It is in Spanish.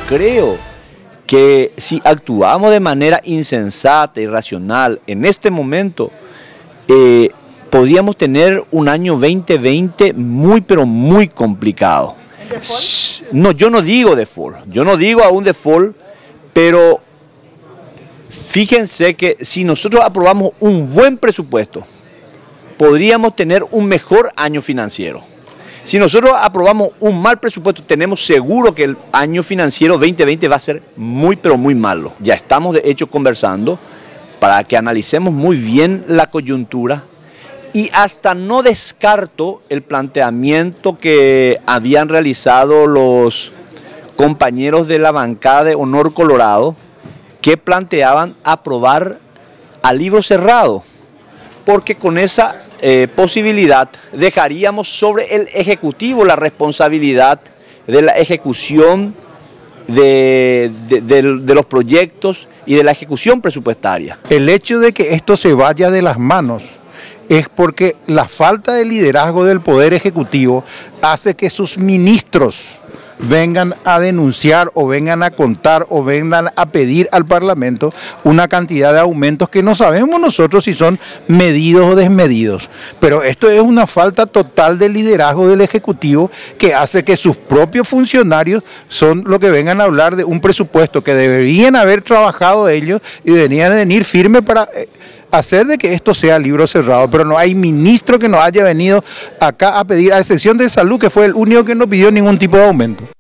creo que si actuamos de manera insensata y racional en este momento, podríamos tener un año 2020 muy pero muy complicado. No, yo no digo default, yo no digo aún default, pero fíjense que si nosotros aprobamos un buen presupuesto, podríamos tener un mejor año financiero. Si nosotros aprobamos un mal presupuesto, tenemos seguro que el año financiero 2020 va a ser muy pero muy malo. Ya estamos de hecho conversando para que analicemos muy bien la coyuntura y hasta no descarto el planteamiento que habían realizado los compañeros de la bancada de Honor Colorado, que planteaban aprobar a libro cerrado, porque con esa posibilidad dejaríamos sobre el Ejecutivo la responsabilidad de la ejecución de los proyectos y de la ejecución presupuestaria. El hecho de que esto se vaya de las manos es porque la falta de liderazgo del Poder Ejecutivo hace que sus ministros vengan a denunciar o vengan a contar o vengan a pedir al Parlamento una cantidad de aumentos que no sabemos nosotros si son medidos o desmedidos. Pero esto es una falta total de liderazgo del Ejecutivo que hace que sus propios funcionarios son los que vengan a hablar de un presupuesto que deberían haber trabajado ellos y deberían venir firmes para hacer de que esto sea libro cerrado, pero no hay ministro que nos haya venido acá a pedir, a excepción de Salud, que fue el único que no pidió ningún tipo de aumento.